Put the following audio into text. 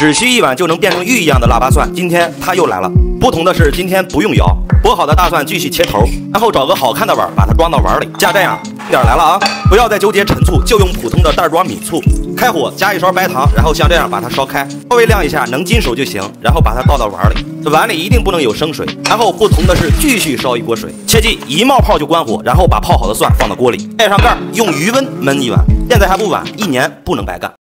只需一碗就能变成玉一样的腊八蒜，今天它又来了。不同的是，今天不用摇，剥好的大蒜继续切头，然后找个好看的碗把它装到碗里，加这样。点来了啊！不要再纠结陈醋，就用普通的袋装米醋。开火加一勺白糖，然后像这样把它烧开，稍微晾一下，能金手就行。然后把它倒到碗里，碗里一定不能有生水。然后不同的是，继续烧一锅水，切记一冒泡就关火，然后把泡好的蒜放到锅里，盖上盖，用余温焖一晚。现在还不晚，1年不能白干。